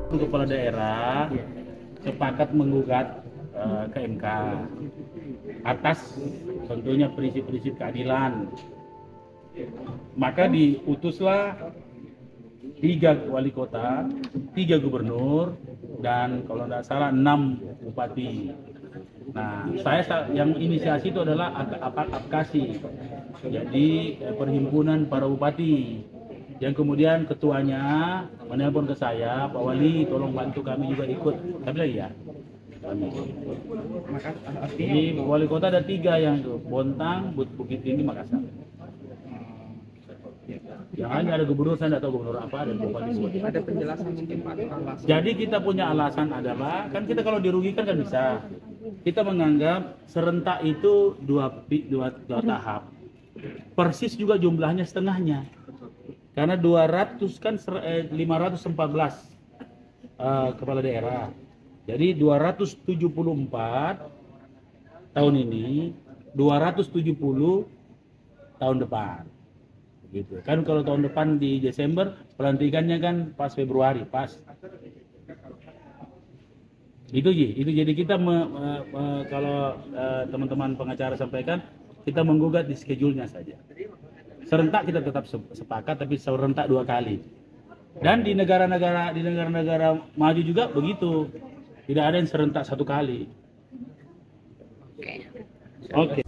Kepala daerah sepakat menggugat ke MK atas tentunya prinsip-prinsip keadilan. Maka diutuslah 3 wali kota, 3 gubernur, dan kalau tidak salah 6 bupati. Nah, saya yang inisiasi itu adalah APKASI, jadi Perhimpunan Para Bupati. Yang kemudian ketuanya menelpon ke saya, Pak Wali, tolong bantu kami juga ikut. Tapi lagi ya. Jadi wali kota ada 3 yang itu, Bontang, Bukit Tinggi, Makassar. Yang lain ada gubernur, saya tidak tahu gubernur apa, dan bupati. Ada penjelasan mungkin Pak alasan. Jadi kita punya alasan adalah, kan kita kalau dirugikan kan bisa. Kita menganggap serentak itu dua tahap. Persis juga jumlahnya setengahnya. Karena 514 kepala daerah. Jadi 274 tahun ini, 270 tahun depan. Gitu. Kan kalau tahun depan di Desember, pelantikannya kan pas Februari, pas. Itu jadi kita kalau teman-teman pengacara sampaikan, kita menggugat di schedule-nya saja. Serentak kita tetap sepakat, tapi serentak 2 kali. Dan di negara-negara maju juga begitu, tidak ada yang serentak 1 kali. Oke.